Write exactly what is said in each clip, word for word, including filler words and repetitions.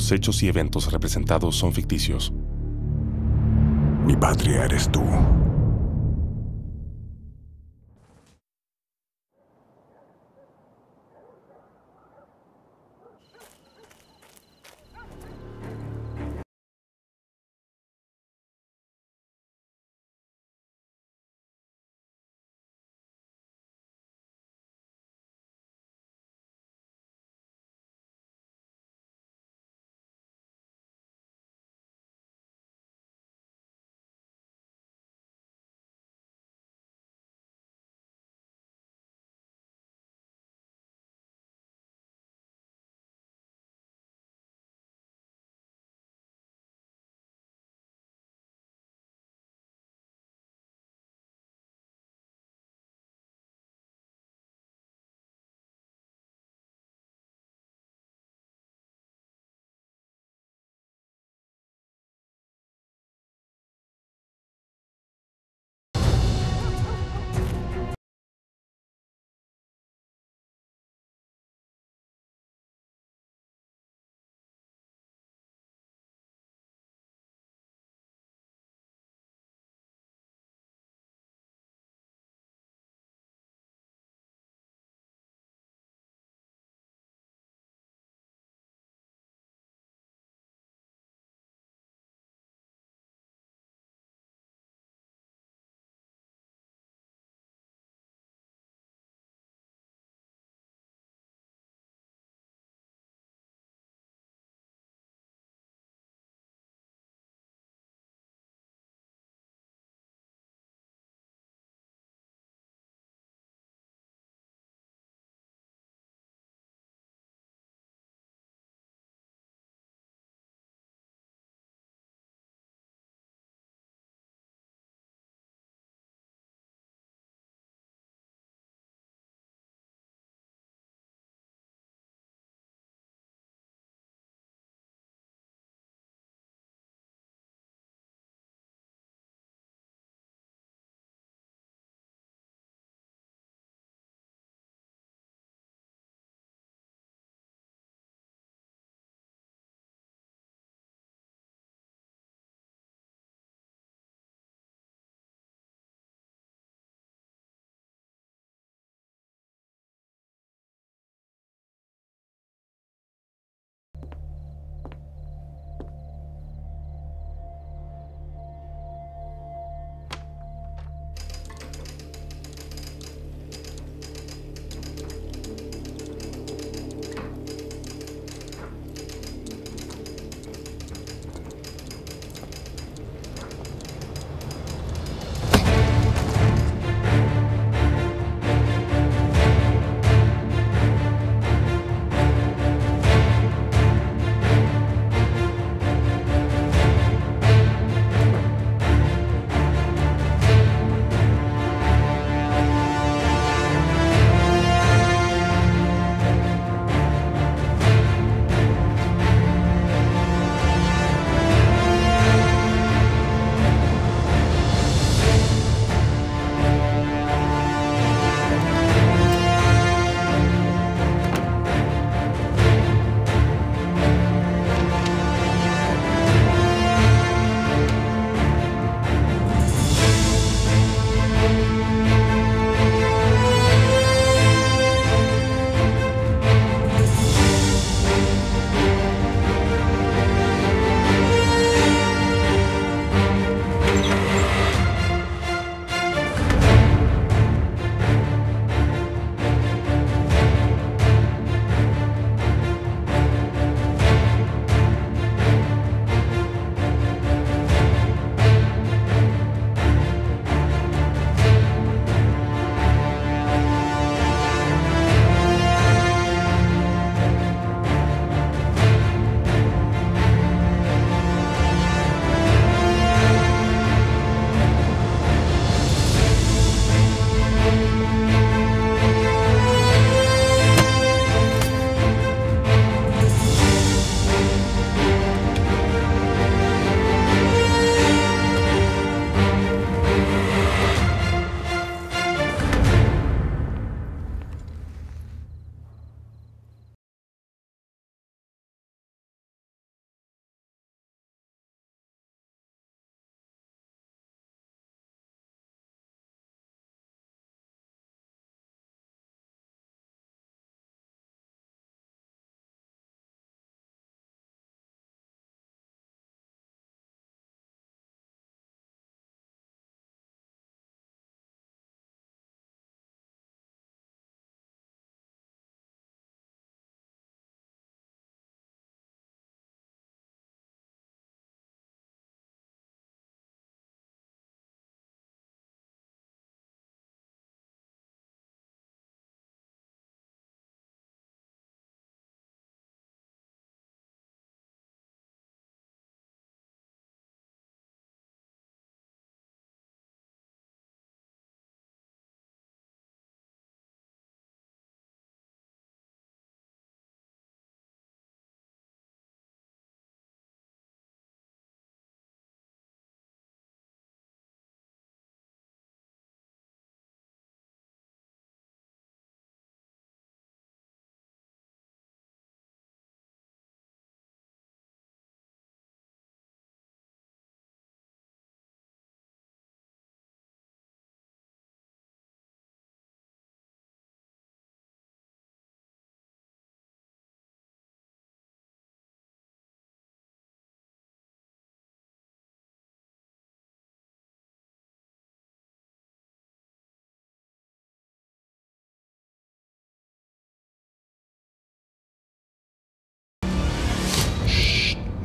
los hechos y eventos representados son ficticios. Mi patria eres tú.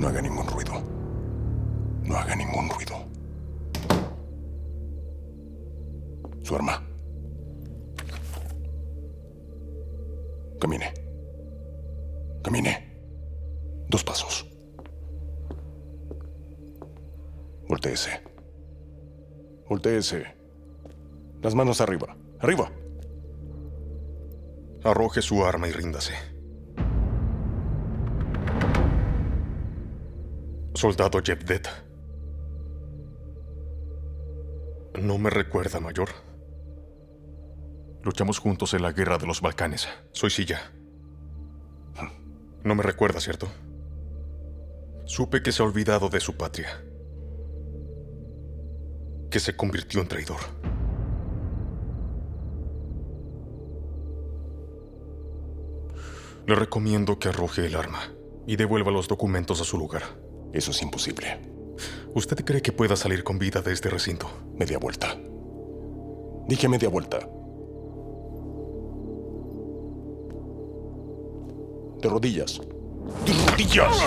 No haga ningún ruido. No haga ningún ruido. Su arma. Camine. Camine. Dos pasos. Voltéese. Voltéese. Las manos arriba. ¡Arriba! Arroje su arma y ríndase. Soldado Jevdet. ¿No me recuerda, mayor? Luchamos juntos en la guerra de los Balcanes. Soy Silla. No me recuerda, ¿cierto? Supe que se ha olvidado de su patria. Que se convirtió en traidor. Le recomiendo que arroje el arma y devuelva los documentos a su lugar. Eso es imposible. ¿Usted cree que pueda salir con vida de este recinto? Media vuelta. Dije media vuelta. De rodillas. ¡De rodillas!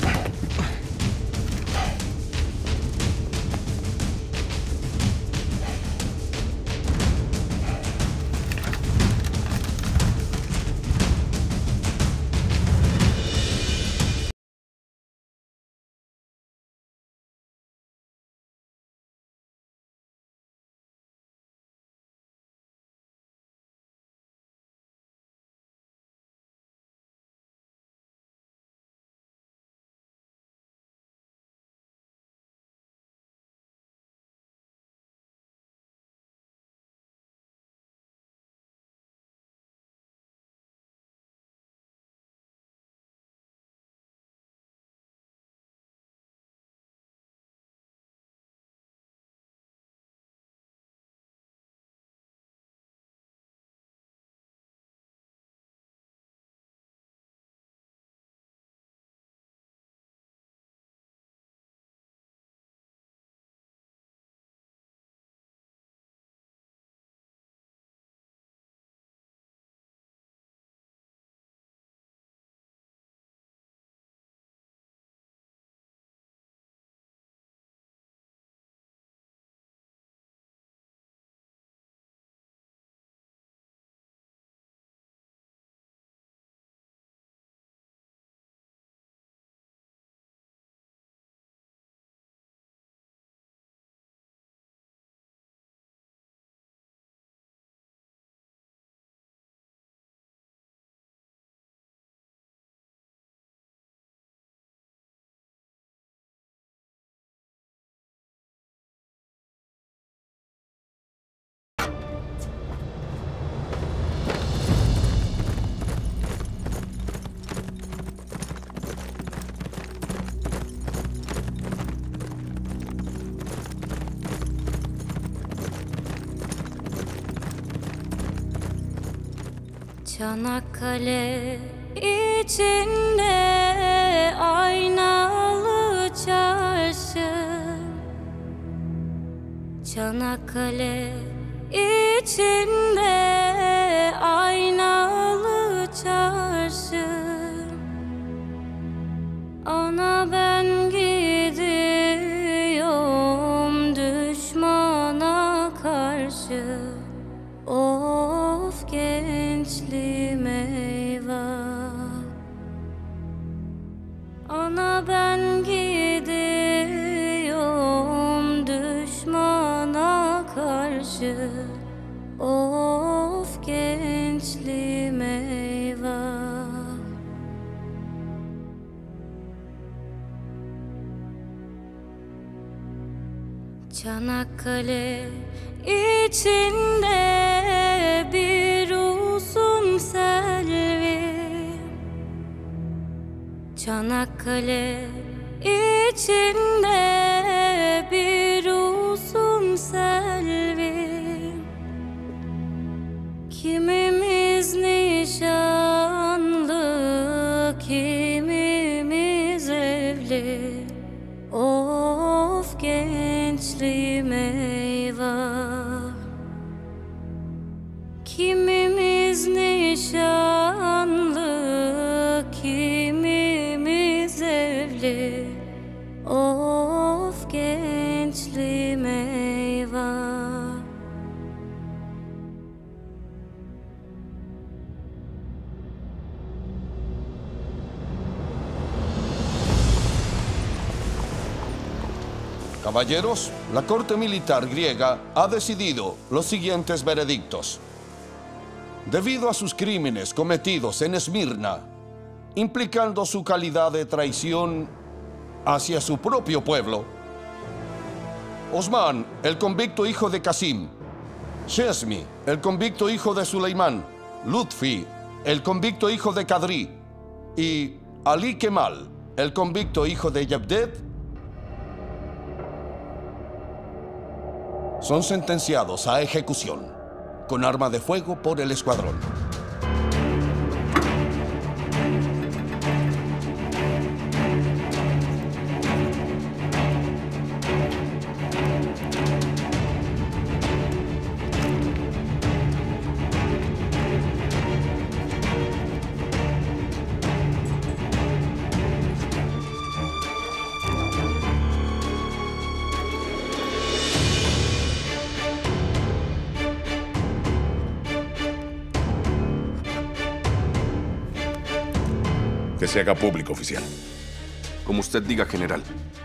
Çanakkale içinde aynalı çarşı. Çanakkale içinde aynalı çarşı. Ana ben gidiyorum düşmana karşı. Of gençliğim eyvah. Ana ben gidiyorum düşmana karşı. Of gençliğim eyvah. Çanakkale içinde bir uzun selvi. Çanakkale içinde bir uzun selvi. Kimimiz nişanlı, kimimiz evli. Of gençliğim eyvah. Kimimiz nişanlı, kimimiz evli. of gençliğim eyvah. Caballeros, la Corte Militar griega ha decidido los siguientes veredictos. Debido a sus crímenes cometidos en Esmirna, implicando su calidad de traición hacia su propio pueblo, Osman, el convicto hijo de Kasim, Shesmi, el convicto hijo de Suleimán, Lutfi, el convicto hijo de Kadri, y Ali Kemal, el convicto hijo de Yevdet, son sentenciados a ejecución con arma de fuego por el escuadrón. Que se haga público, oficial. Como usted diga, general.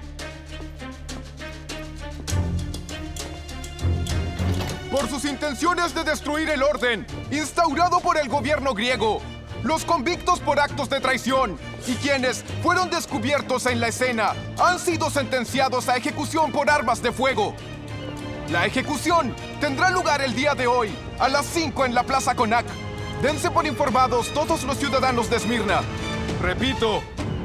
Por sus intenciones de destruir el orden instaurado por el gobierno griego, los convictos por actos de traición y quienes fueron descubiertos en la escena han sido sentenciados a ejecución por armas de fuego. La ejecución tendrá lugar el día de hoy, a las cinco en la Plaza Konak. Dense por informados todos los ciudadanos de Esmirna. Repito.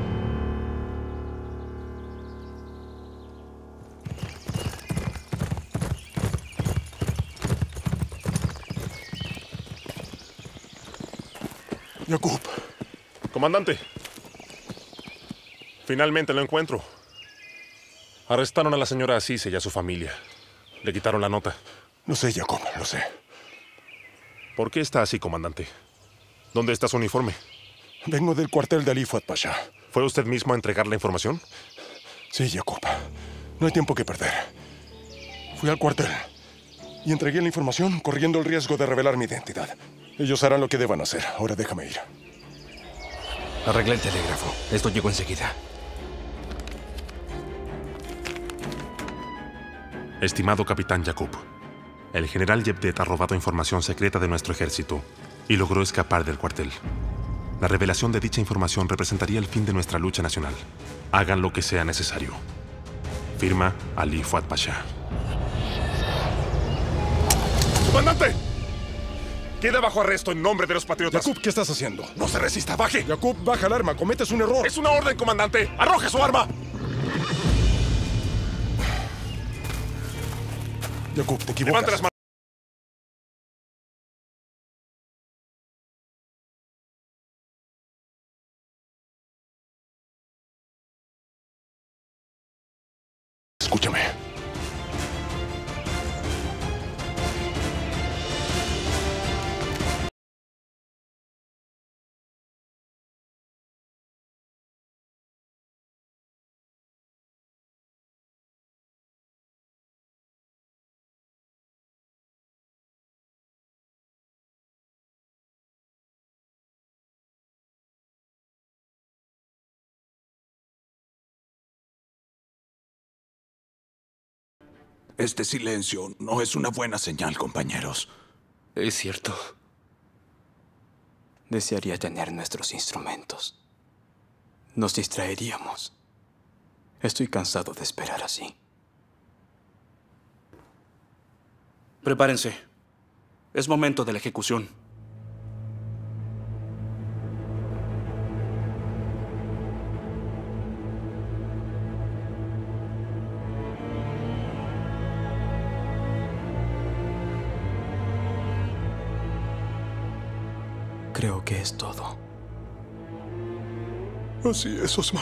Yakub. Comandante. Finalmente lo encuentro. Arrestaron a la señora Asise y a su familia. Le quitaron la nota. Lo sé, Yakub, lo sé. ¿Por qué está así, comandante? ¿Dónde está su uniforme? Vengo del cuartel de Ali Fuad Pasha. ¿Fue usted mismo a entregar la información? Sí, Yakub. No hay tiempo que perder. Fui al cuartel y entregué la información corriendo el riesgo de revelar mi identidad. Ellos harán lo que deban hacer. Ahora déjame ir. Arreglé el telégrafo. Esto llegó enseguida. Estimado capitán Yakub, el general Yevdet ha robado información secreta de nuestro ejército y logró escapar del cuartel. La revelación de dicha información representaría el fin de nuestra lucha nacional. Hagan lo que sea necesario. Firma Ali Fuad Pasha. ¡Comandante! Queda bajo arresto en nombre de los patriotas. Yakub, ¿qué estás haciendo? ¡No se resista! ¡Baje! Yakub, baja el arma. Cometes un error. ¡Es una orden, comandante! ¡Arroje su arma! Yakub, te equivocas. ¡Levante las manos! Escúchame. Este silencio no es una buena señal, compañeros. Es cierto. Desearía tener nuestros instrumentos. Nos distraeríamos. Estoy cansado de esperar así. Prepárense. Es momento de la ejecución. Creo que es todo. Así es, Osman.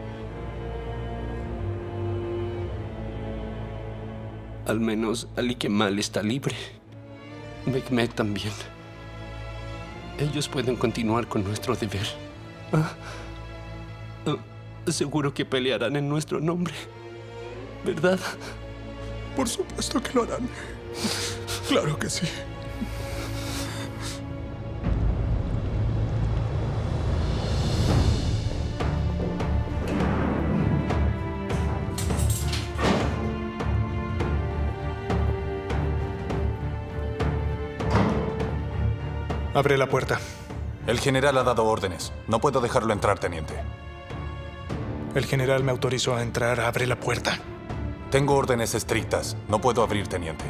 Al menos Ali Kemal está libre. Mehmet también. Ellos pueden continuar con nuestro deber. Ah, ah, seguro que pelearán en nuestro nombre. ¿verdad? Por supuesto que lo harán. Claro que sí. Abre la puerta. El general ha dado órdenes. No puedo dejarlo entrar, teniente. El general me autorizó a entrar. Abre la puerta. Tengo órdenes estrictas. No puedo abrir, teniente.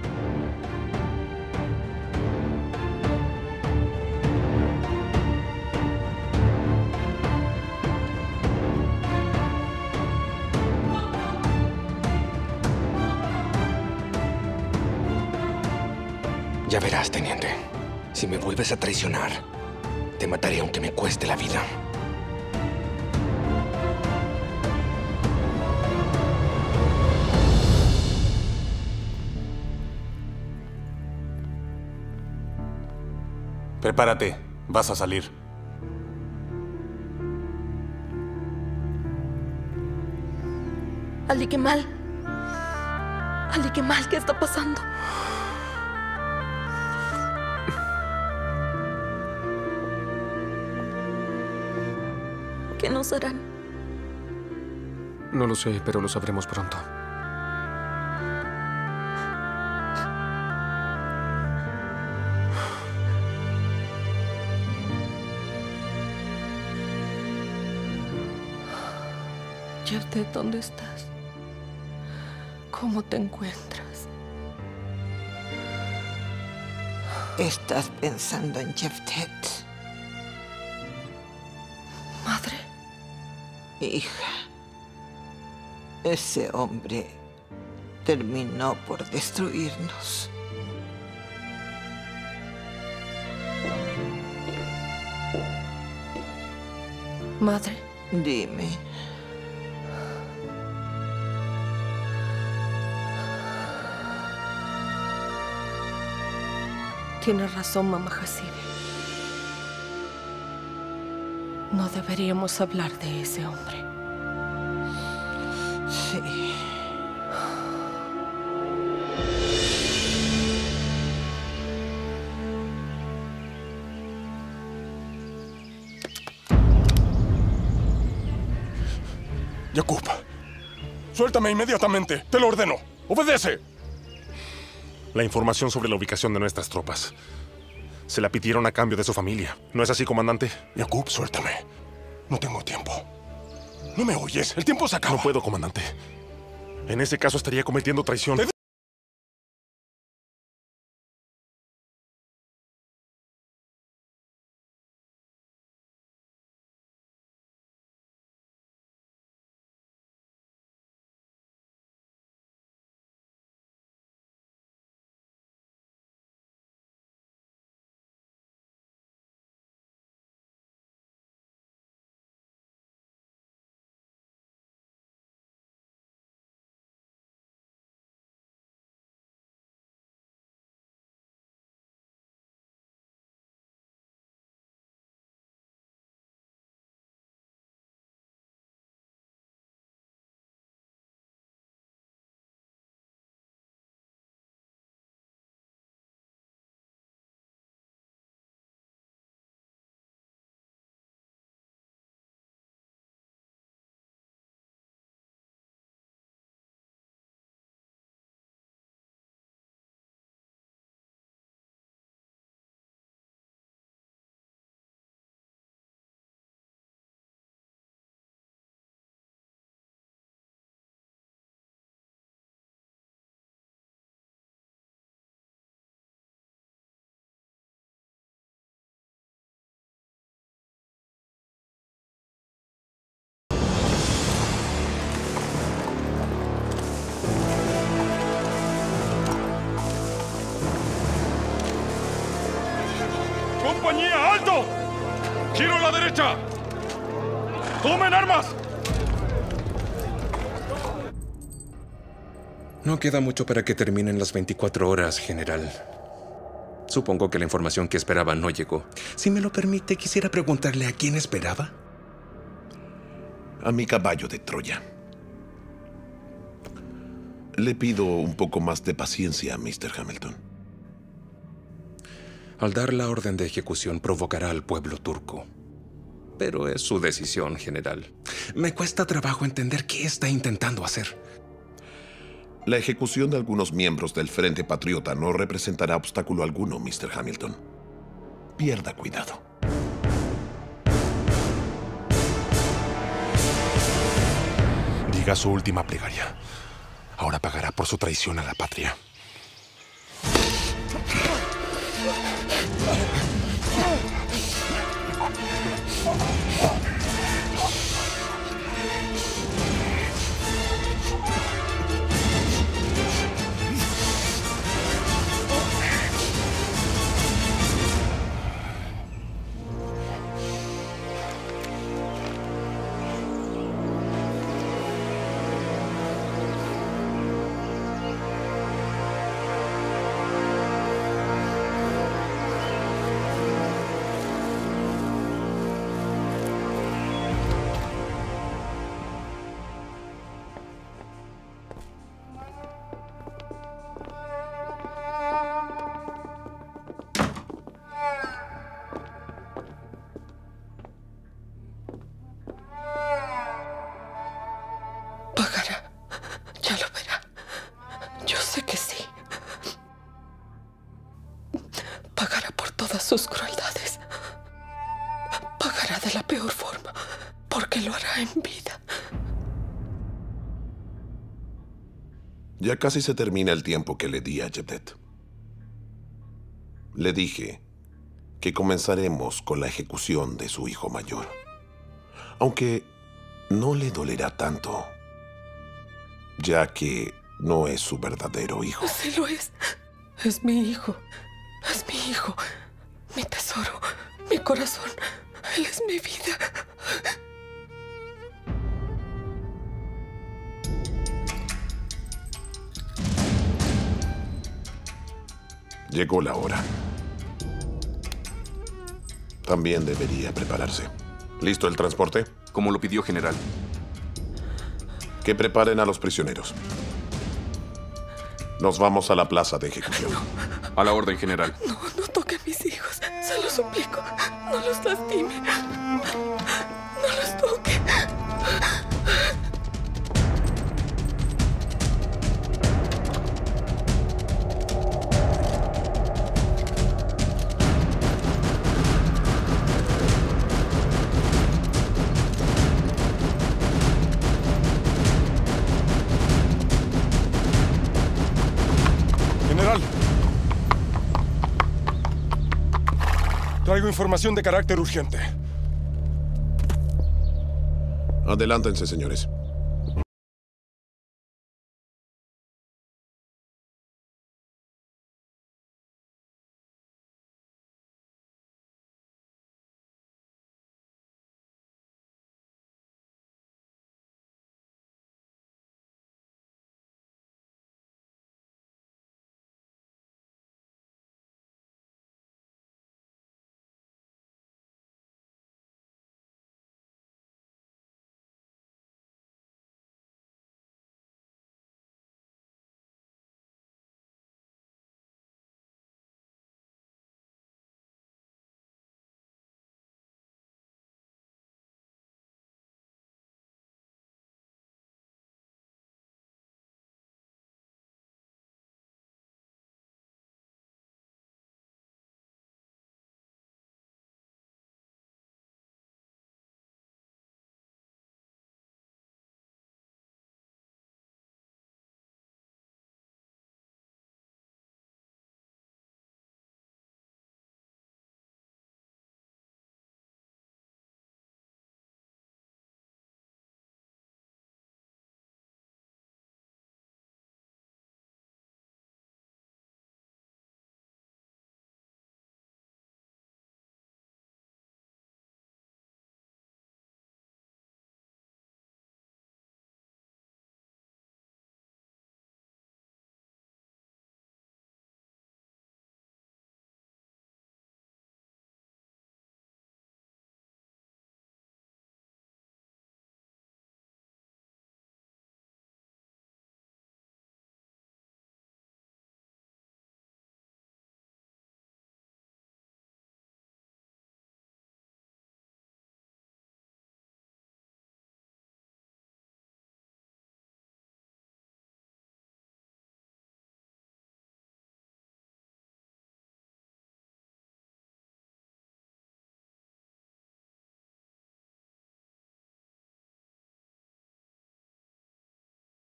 Ya verás, teniente. Si me vuelves a traicionar, te mataré aunque me cueste la vida. Prepárate. Vas a salir. Ali Kemal. Ali Kemal, ¿qué está pasando? ¿Qué nos harán? No lo sé, pero lo sabremos pronto. Jevdet, ¿dónde estás? ¿Cómo te encuentras? ¿Estás pensando en Jevdet? Madre. Hija, ese hombre terminó por destruirnos. Madre. Dime. Tienes razón, mamá Hasibe. No deberíamos hablar de ese hombre. Sí. Yaqub, suéltame inmediatamente. Te lo ordeno. ¡Obedece! La información sobre la ubicación de nuestras tropas. Se la pidieron a cambio de su familia. ¿No es así, comandante? Yaqub, suéltame. No tengo tiempo. ¿No me oyes? El tiempo se acaba. No puedo, comandante. En ese caso estaría cometiendo traición. ¿Te ¡Compañía, alto! ¡Giro a la derecha! ¡Tomen armas! No queda mucho para que terminen las veinticuatro horas, general. Supongo que la información que esperaba no llegó. Si me lo permite, quisiera preguntarle a quién esperaba. A mi caballo de Troya. Le pido un poco más de paciencia, mister Hamilton. Al dar la orden de ejecución provocará al pueblo turco. Pero es su decisión, general. Me cuesta trabajo entender qué está intentando hacer. La ejecución de algunos miembros del Frente Patriota no representará obstáculo alguno, mister Hamilton. Pierda cuidado. Diga su última plegaria. Ahora pagará por su traición a la patria. Pagará. Ya lo verá. Yo sé que sí. Pagará por todas sus crueldades. Pagará de la peor forma, porque lo hará en vida. Ya casi se termina el tiempo que le di a Jevdet. Le dije que comenzaremos con la ejecución de su hijo mayor. Aunque no le dolerá tanto, ya que no es su verdadero hijo. Sí lo es. Es mi hijo. Es mi hijo. Mi tesoro. Mi corazón. Él es mi vida. Llegó la hora. También debería prepararse. ¿Listo el transporte? Como lo pidió, general. Que preparen a los prisioneros. Nos vamos a la plaza de ejecución. A la orden, general. No, no toque a mis hijos. Se lo suplico. No los lastime. No los toque. General. Traigo información de carácter urgente. Adelántense, señores.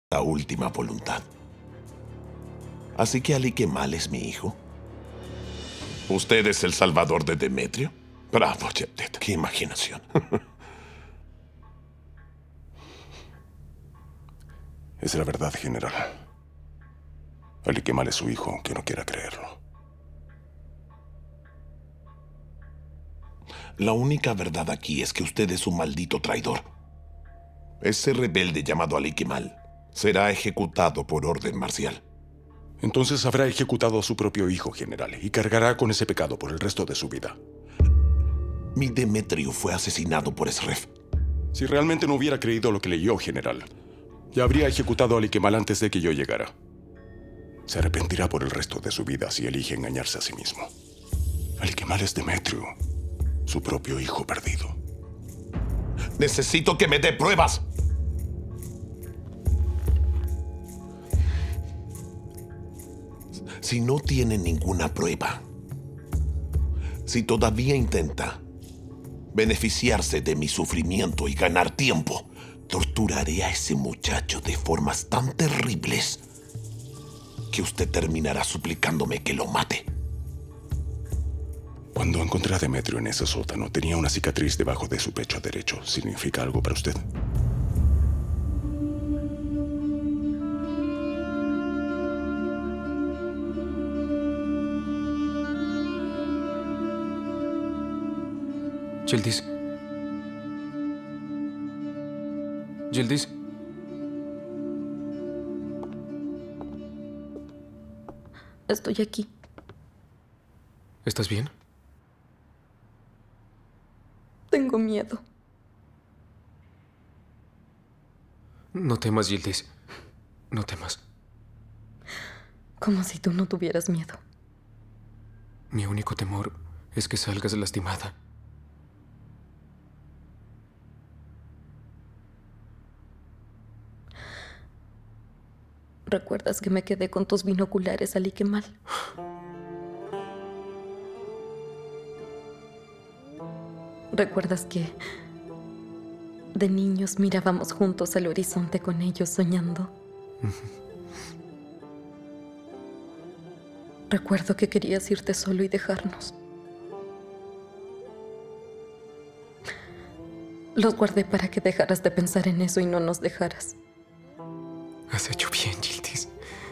la última voluntad. Así que Ali Kemal es mi hijo. ¿Usted es el salvador de Demetrio? Bravo, Jevdet. ¡Qué imaginación! Es la verdad, general. Ali Kemal es su hijo, aunque no quiera creerlo. La única verdad aquí es que usted es un maldito traidor. Ese rebelde llamado Ali Kemal será ejecutado por orden marcial. Entonces habrá ejecutado a su propio hijo, general, y cargará con ese pecado por el resto de su vida. Mi Demetrio fue asesinado por Esref. Si realmente no hubiera creído lo que leyó, general, ya habría ejecutado a Ali Kemal antes de que yo llegara. Se arrepentirá por el resto de su vida si elige engañarse a sí mismo. Ali Kemal es Demetrio, su propio hijo perdido. Necesito que me dé pruebas. Si no tiene ninguna prueba, si todavía intenta beneficiarse de mi sufrimiento y ganar tiempo, torturaré a ese muchacho de formas tan terribles que usted terminará suplicándome que lo mate. Cuando encontré a Demetrio en ese sótano, tenía una cicatriz debajo de su pecho derecho. ¿Significa algo para usted? Yildiz. Yildiz. Estoy aquí. ¿Estás bien? Tengo miedo. No temas, Yildiz. No temas. Como si tú no tuvieras miedo. Mi único temor es que salgas lastimada. ¿Recuerdas que me quedé con tus binoculares, Ali Kemal? ¿Recuerdas que de niños mirábamos juntos al horizonte con ellos soñando? Recuerdo que querías irte solo y dejarnos. Los guardé para que dejaras de pensar en eso y no nos dejaras. Has hecho bien, Yildiz.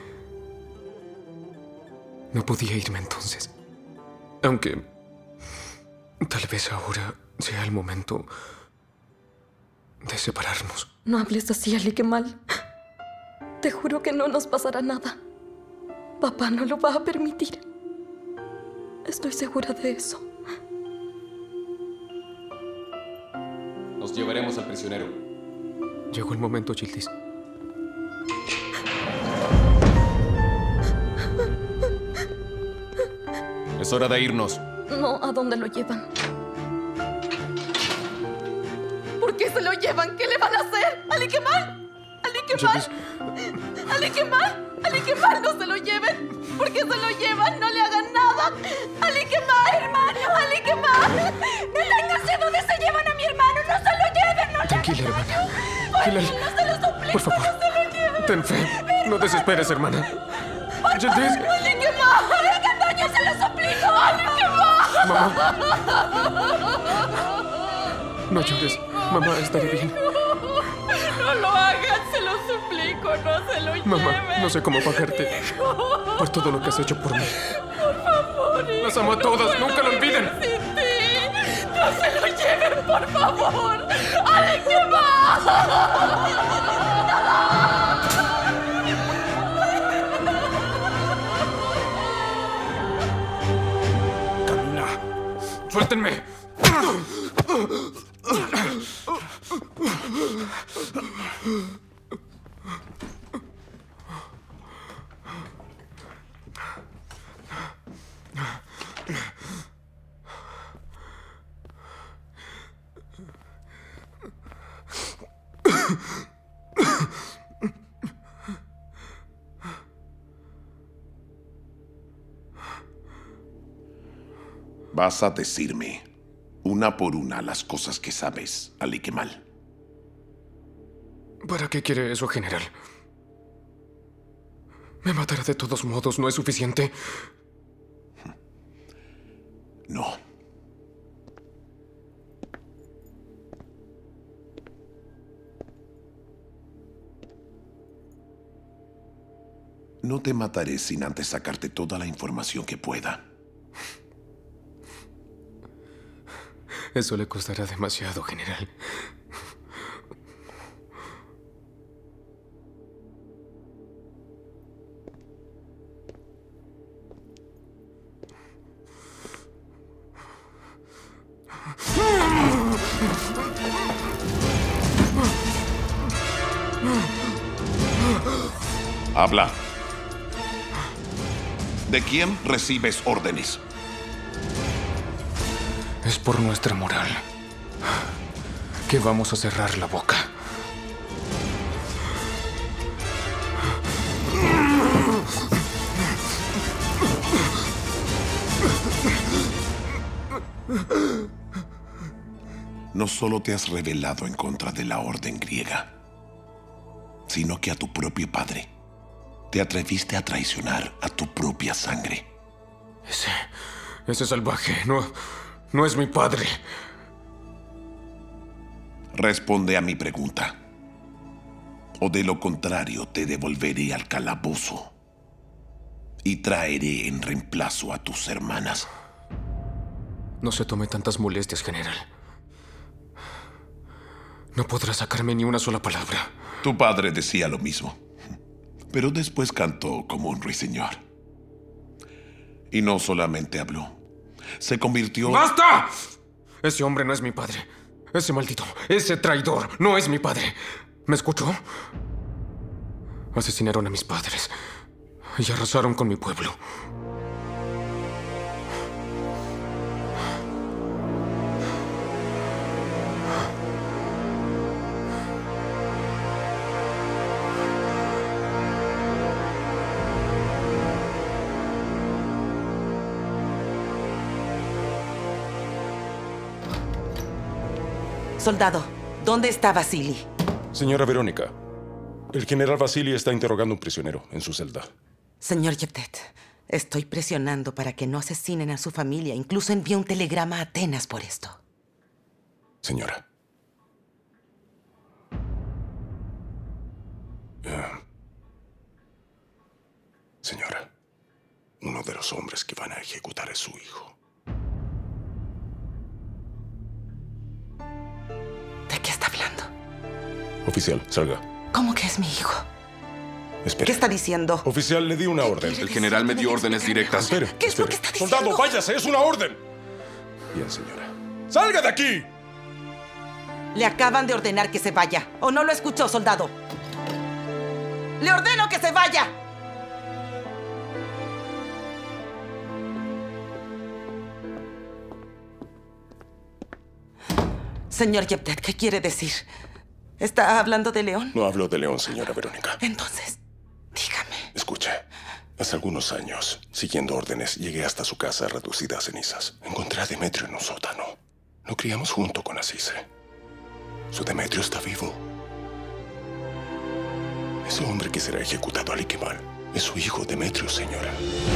No podía irme entonces. Aunque tal vez ahora sea el momento de separarnos. No hables así, Ali Kemal. Te juro que no nos pasará nada. Papá no lo va a permitir. Estoy segura de eso. Nos llevaremos al prisionero. Llegó el momento, Yildiz. Es hora de irnos. No, ¿a dónde lo llevan? ¿Por qué se lo llevan? ¿Qué le van a hacer? ¿Ali Kemal? ¿Ali Kemal? ¿Ali Kemal? ¿Ali Kemal? No se lo lleven. ¿Por qué se lo llevan? No le hagan nada. ¡Ali Kemal, hermano! ¡Ali Kemal! ¡No tengas sé dónde se llevan a mi hermano! ¡No se lo lleven! ¡No le Tranquila, hagan hermana. daño! Hilal, ¡No se lo suplico! por favor, ¡No se lo lleven! ten fe. No desesperes, hermana. Yildiz. ¡Ali Kemal! ¡No le hagan daño! ¡Se lo suplico! ¡Ali Kemal! Mamá. No llores. Mamá, estaré bien. No lo hagan, se lo suplico, no se lo lleven. Mamá, no sé cómo pagarte por todo lo que has hecho por mí. Por favor, hijo, Las amo a todas, no nunca lo olviden. Sin ti. No se lo lleven, por favor. ¡Ale, qué Camina. Suéltenme. Vas a decirme, una por una, las cosas que sabes, Ali Kemal. ¿Para qué quiere eso, general? Me matará de todos modos, ¿no es suficiente? No. No te mataré sin antes sacarte toda la información que pueda. Eso le costará demasiado, general. Habla. ¿De quién recibes órdenes? Es por nuestra moral que vamos a cerrar la boca. No solo te has rebelado en contra de la orden griega, sino que a tu propio padre. Te atreviste a traicionar a tu propia sangre. Ese... ese salvaje no... no es mi padre. Responde a mi pregunta. O de lo contrario, te devolveré al calabozo. Y traeré en reemplazo a tus hermanas. No se tome tantas molestias, general. No podrá sacarme ni una sola palabra. Tu padre decía lo mismo. Pero después cantó como un ruiseñor. Y no solamente habló. Se convirtió... ¡Basta! Ese hombre no es mi padre. Ese maldito, ese traidor, no es mi padre. ¿Me escuchó? Asesinaron a mis padres y arrasaron con mi pueblo. Soldado, ¿dónde está Vasily? Señora Verónica, el general Vasily está interrogando a un prisionero en su celda. Señor Yevdet, estoy presionando para que no asesinen a su familia. Incluso envié un telegrama a Atenas por esto. Señora. Uh, señora, uno de los hombres que van a ejecutar es su hijo. ¿De qué está hablando? Oficial, salga. ¿Cómo que es mi hijo? Espere. ¿Qué está diciendo? Oficial, le di una orden. El general me dio órdenes directas. Espere, ¿Qué es espere. lo que está diciendo? ¡Soldado, váyase! ¡Es una orden! Bien, señora. ¡Salga de aquí! Le acaban de ordenar que se vaya. ¿O no lo escuchó, soldado? ¡Le ordeno que se vaya! Señor Yevdet, ¿qué quiere decir? ¿Está hablando de León? No hablo de León, señora Verónica. Entonces, dígame. Escuche. Hace algunos años, siguiendo órdenes, llegué hasta su casa reducida a cenizas. Encontré a Demetrio en un sótano. Lo criamos junto con Asice. Su Demetrio está vivo. Ese hombre que será ejecutado al Ikemal es su hijo Demetrio, señora.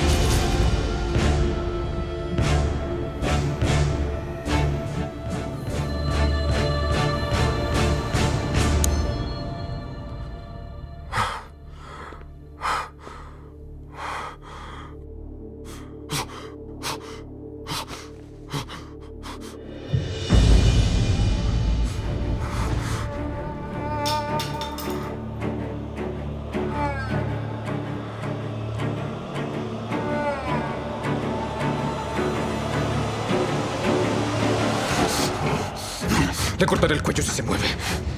Le cortaré el cuello si se mueve.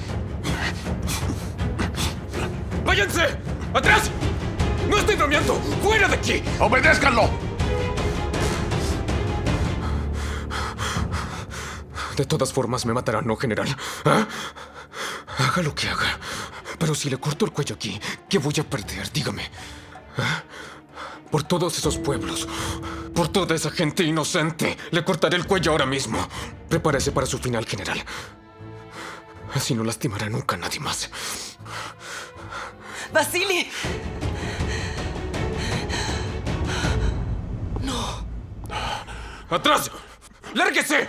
¡Váyanse! ¡Atrás! ¡No estoy bromeando! ¡Fuera de aquí! ¡Obedézcanlo! De todas formas me matará, ¿no, general? ¿Ah? Haga lo que haga. Pero si le corto el cuello aquí, ¿qué voy a perder? Dígame. ¿Ah? Por todos esos pueblos, por toda esa gente inocente, le cortaré el cuello ahora mismo. Prepárese para su final, general. Así no lastimará nunca a nadie más. ¡Vasily! ¡Atrás! ¡Lárguese!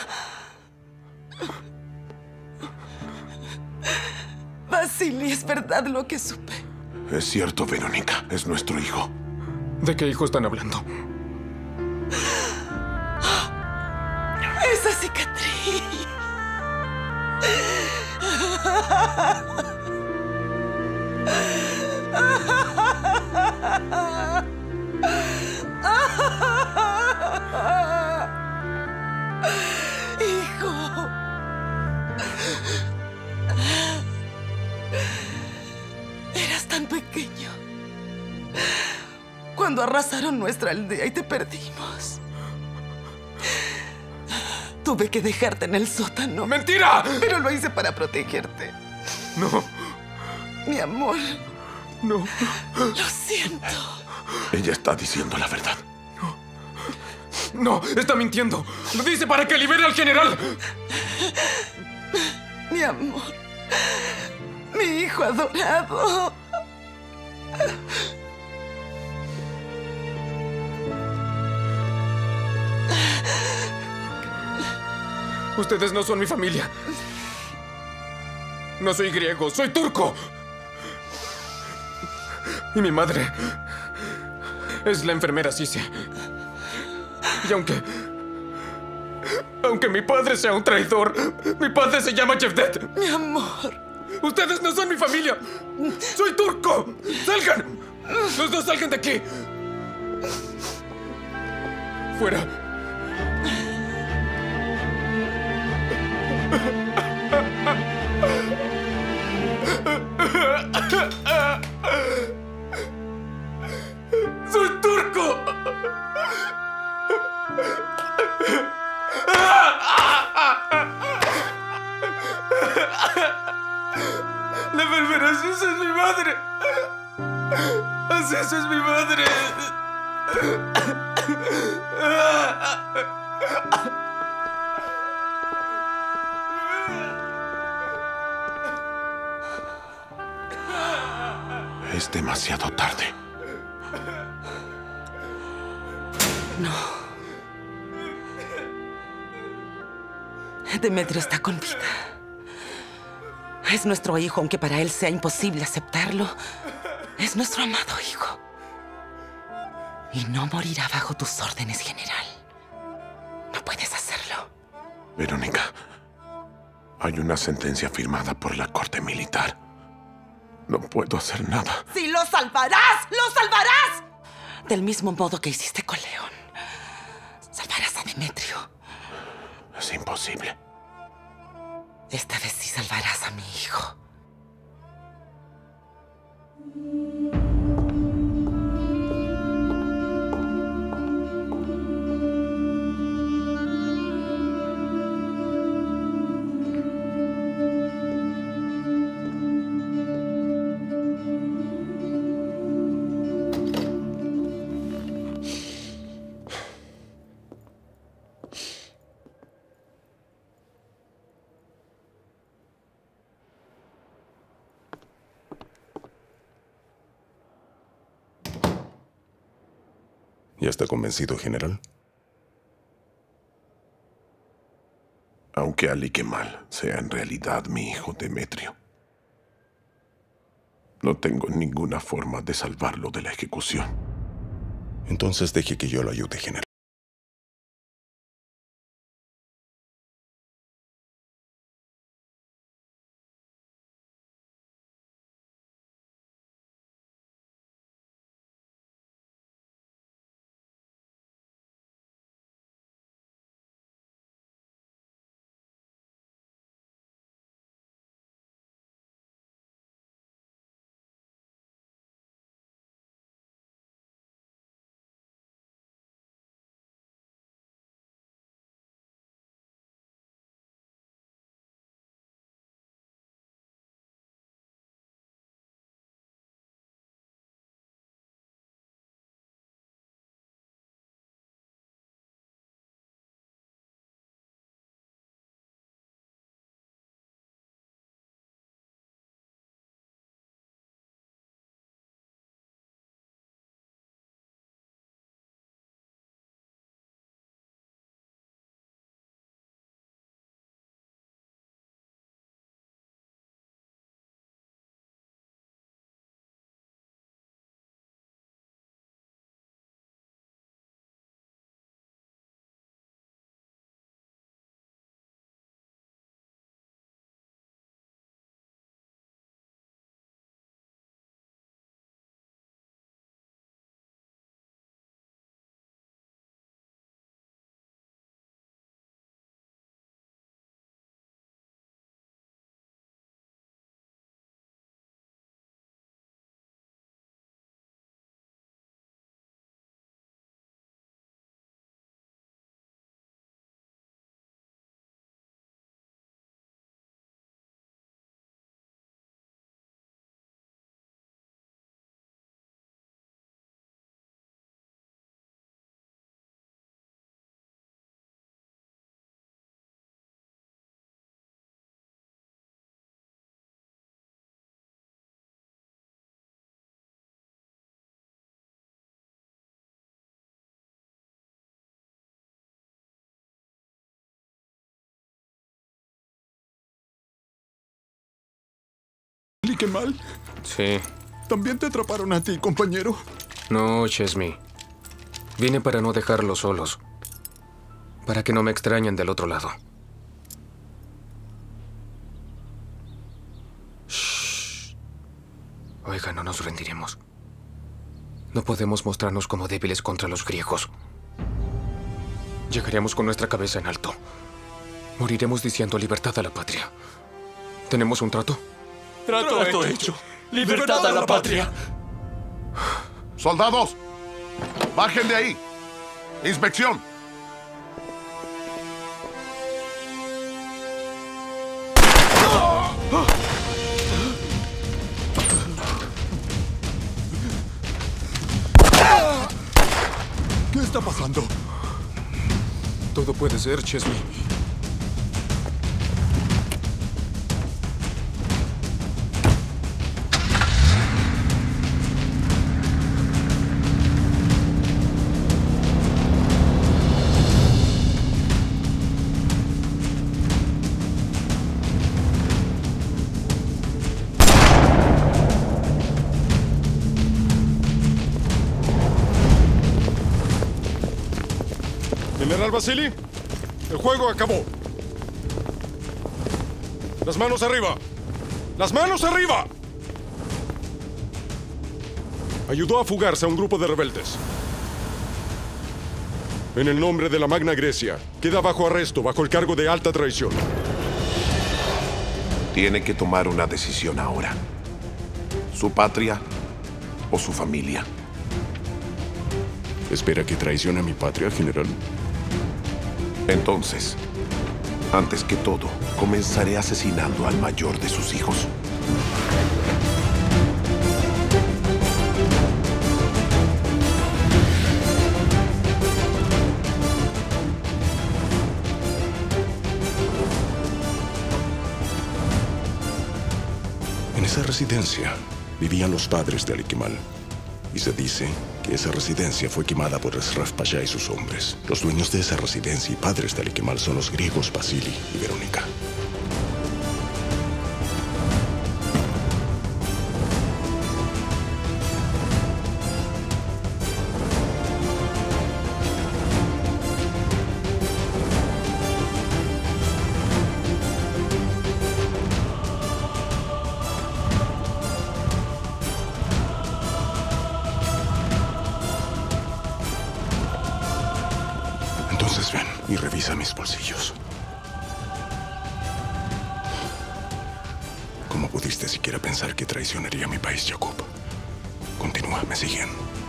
Vasily, es verdad lo que supe. Es cierto, Verónica. Es nuestro hijo. ¿De qué hijo están hablando? Esa cicatriz. Hijo. Eras tan pequeño cuando arrasaron nuestra aldea y te perdimos. Tuve que dejarte en el sótano. ¡Mentira! Pero lo hice para protegerte. No. Mi amor. No. Lo siento. Ella está diciendo la verdad. No, está mintiendo. Lo dice para que libere al general. Mi amor. Mi hijo adorado. Ustedes no son mi familia. No soy griego, soy turco. Y mi madre es la enfermera Sisi. Y aunque... Aunque mi padre sea un traidor, mi padre se llama Cevdet. Mi amor. Ustedes no son mi familia. Soy turco. ¡Salgan! Los dos salgan de aquí. Fuera. ¡Soy turco! La enfermera Asís es mi madre. Asís es mi madre. Es demasiado tarde. No. Demetrio está con vida. Es nuestro hijo, aunque para él sea imposible aceptarlo. Es nuestro amado hijo. Y no morirá bajo tus órdenes, general. No puedes hacerlo. Verónica, hay una sentencia firmada por la corte militar. No puedo hacer nada. ¡Sí lo salvarás! ¡Lo salvarás! Del mismo modo que hiciste con León. Salvarás a Demetrio. Es imposible. Esta vez sí salvarás a mi hijo. ¿Ya está convencido, general? Aunque Ali Kemal sea en realidad mi hijo Demetrio, no tengo ninguna forma de salvarlo de la ejecución. Entonces deje que yo lo ayude, general. Kemal? Sí. ¿También te atraparon a ti, compañero? No, Chesmi. Vine para no dejarlos solos. Para que no me extrañen del otro lado. Shh. Oiga, no nos rendiremos. No podemos mostrarnos como débiles contra los griegos. Llegaremos con nuestra cabeza en alto. Moriremos diciendo libertad a la patria. ¿Tenemos un trato? Trato, trato hecho. hecho. Libertad, libertad a la patria. ¡Soldados! ¡Bajen de ahí! ¡Inspección! ¿Qué está pasando? Todo puede ser, Chesmi. General Vasily, el juego acabó. Las manos arriba. ¡Las manos arriba! Ayudó a fugarse a un grupo de rebeldes. En el nombre de la Magna Grecia, queda bajo arresto bajo el cargo de alta traición. Tiene que tomar una decisión ahora. ¿Su patria o su familia? ¿Espera que traicione a mi patria, general? Entonces, antes que todo, comenzaré asesinando al mayor de sus hijos. En esa residencia vivían los padres de Ali Kemal. Y se dice que esa residencia fue quemada por Esraf Pasha y sus hombres. Los dueños de esa residencia y padres de Ali Kemal son los griegos Vasily y Verónica. Entonces ven y revisa mis bolsillos. ¿Cómo pudiste siquiera pensar que traicionaría a mi país, Jacob? Continúa, me siguen.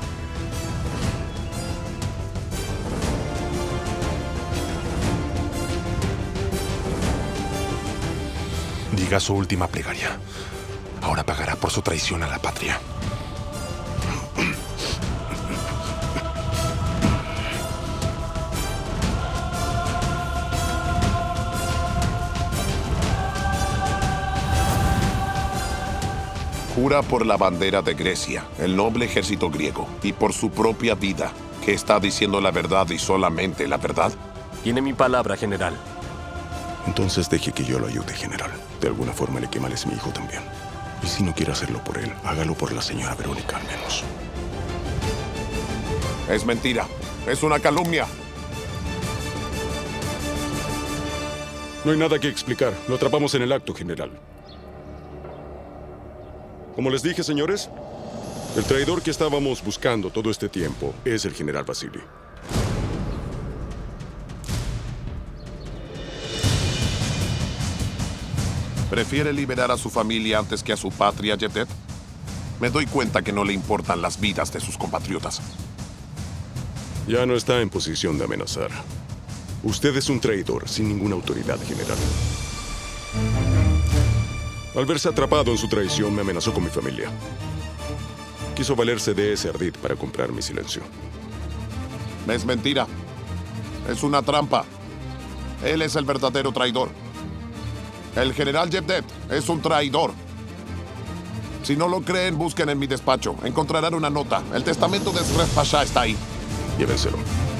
Diga su última plegaria. Ahora pagará por su traición a la patria. Jura por la bandera de Grecia, el noble ejército griego, y por su propia vida, que está diciendo la verdad y solamente la verdad. Tiene mi palabra, general. Entonces deje que yo lo ayude, general. De alguna forma Ali Kemal es mi hijo también. Y si no quiere hacerlo por él, hágalo por la señora Verónica al menos. Es mentira. Es una calumnia. No hay nada que explicar. Lo atrapamos en el acto, general. Como les dije, señores, el traidor que estábamos buscando todo este tiempo es el general Vasily. ¿Prefiere liberar a su familia antes que a su patria, Jevdet? Me doy cuenta que no le importan las vidas de sus compatriotas. Ya no está en posición de amenazar. Usted es un traidor sin ninguna autoridad, general. Al verse atrapado en su traición, me amenazó con mi familia. Quiso valerse de ese ardid para comprar mi silencio. Es mentira. Es una trampa. Él es el verdadero traidor. El general Jevdet es un traidor. Si no lo creen, busquen en mi despacho. Encontrarán una nota. El testamento de Esraf Pasha está ahí. Llévenselo.